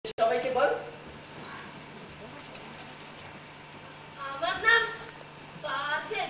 সবাইকে বল। আমার নাম পারভেজ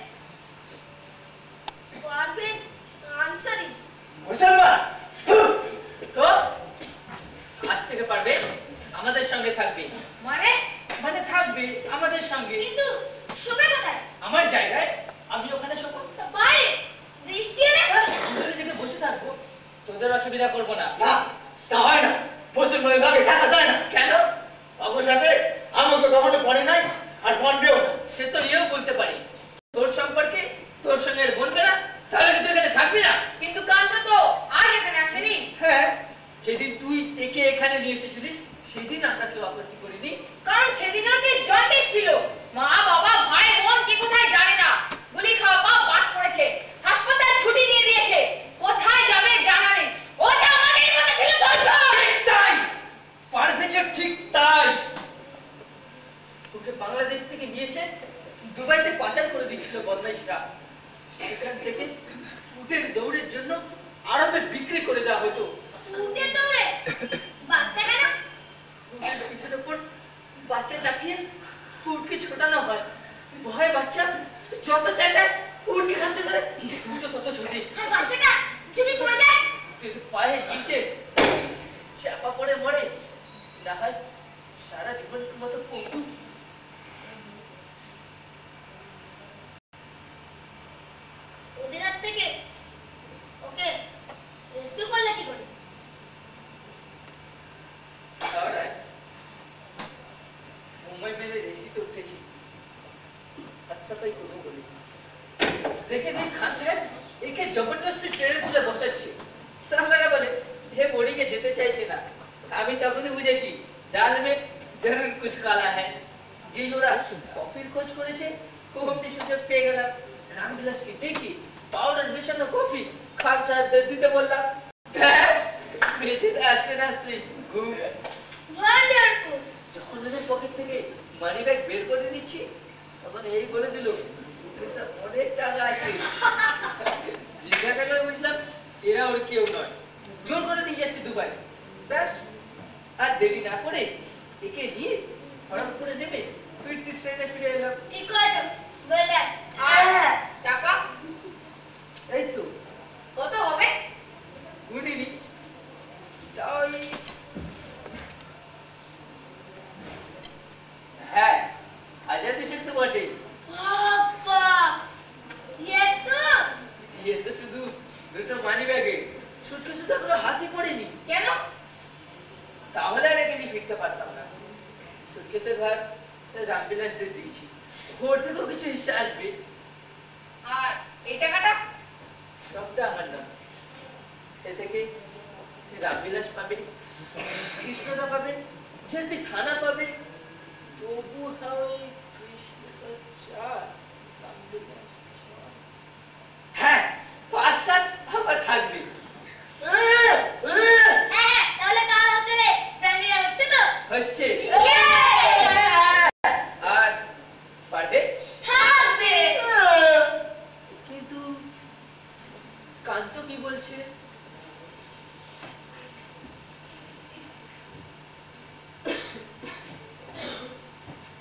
আনসারী। মুসলমান তো আজ থেকে পারবে আমাদের সঙ্গে থাকবে। মানে মানে থাকবে আমাদের সঙ্গে। কিন্তু শোবে কোথায়? আমার জায়গায়। আমি ওখানে শোবো। বাইরে বৃষ্টি এলে তোদের জেগে বসে থাকবো, তোদের অসুবিধা করবো না। না তা হয় না, মুসলমানের লগে থাকা যায় না। কেন? আমার সাথে আমাকে কখনো পড়ে নাই আর পড়বেও না। সে তো ইয়েও বলতে পারি তোর সম্পর্কে, তোর সঙ্গে বলবে না, তাহলে কিন্তু এখানে থাকবি না। কিন্তু কান্ত তো আজ এখানে আসেনি। হ্যাঁ, যেদিন তুই একে এখানে নিয়ে এসেছিলিস সেদিন আমরা কেউ আপত্তি করিনি, কারণ সেদিন ওর কি জন্ডিস ছিল। মা বাবা ভাই বোন কে কোথায় জানে না, গুলি খাওয়া পা বাদ পড়েছে, হাসপাতাল ছুটি দিয়ে দিয়েছে, কোথায় যাবে জানা নেই। ও যে আমাদের মতো ছিল দর্শক। ঠিক তাই, পারভেজের ঠিক তাই। ওকে বাংলাদেশ থেকে নিয়ে এসে দুবাইতে পাচার করে দিচ্ছিল বদমাইশরা। সেখান থেকে উটের দৌড়ের জন্য আরবে বিক্রি করে দেওয়া হতো। উটের দৌড়ে? বাচ্চা কেন? উটের পিঠের উপর বাচ্চা চাপিয়ে উটকে ছোটানো হয়। ভয় বাচ্চা যত চেঁচায় উটকে ঘামতে ধরে, উটও তত ছোটে। আর বাচ্চাটা যদি পড়ে যায়? যদি পায়ে নিচে চাপা পড়ে মরে, না হয় সারা জীবনের মতো পঙ্গু। ওদের হাত থেকে ওকে রেস্কিউ করলে কি করে? মুম্বাই মেলে রেসিতে উঠেছি। আচ্ছা ভাই কথা বলি, দেখে দিন খান সাহেব একে জবরদস্তি ট্রেনে তুলে বসাচ্ছে। সালারা বলে হে বোর্ডিংয়ে যেতে চাইছে না। আমি তখনই বুঝেছি ডাল মে জরুর কুছ কালা হ্যায়। যেই ওরা কফির খোঁজ করেছে, কফি সুযোগ পেয়ে গেলাম। রামবিলাসকে দেখি পাউডার মেশানো কফি খান সাহেবদের দিতে বললাম। ব্যাস মেঝেতে আসতে আসতে ঘুম। ওয়ান্ডারফুল। যখন ওদের পকেট থেকে মানি ব্যাগ বের করে দিচ্ছি, তখন এই বলে দিল সুটকেসে অনেক টাকা আছে। জিজ্ঞাসা করে বুঝলাম এরা ওর কেউ নয়, জোর করে নিয়ে যাচ্ছে দুবাই। ব্যাস আর দেরি না করে একে নিয়ে হঠাৎ করে নেমে ফিরতি ট্রেনে ফিরে এলাম। ঠিক করেছো। বলে আর টাকা এই তো কত হবে? গুনিনি, তাই হ্যাঁ 1000 তো বটে। বাবা ये तो শুধু দুটো মানি ব্যাগে, সুটকেসে তো এখনো হাতে পড়েনি। কেন? তাহলে আর একে নিয়ে ফিরতে পারতাম না। সুটকেসের ভার রামবিলাসদের দিয়েছি, ওর থেকেও কিছু হিসা আসবে। আর এই টাকাটা? সবটা আমার নাম। এ থেকে রামবিলাস পাবে, কৃষ্ণদা পাবে, জেপি থানা পাবে, তবু হয় কৃষ্ণদা 4, রামবিলাস 6। হ্যাঁ 5-7 আবার থাকবে। হ্যাঁ তাহলে কাল হোটেলে ফ্যামিলিরা হচ্ছে তো? হচ্ছে। আর পারবে থাকবে। কিন্তু কান্ত কি বলছে?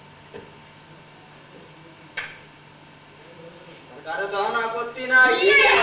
কারো দহন আপত্তি নাই।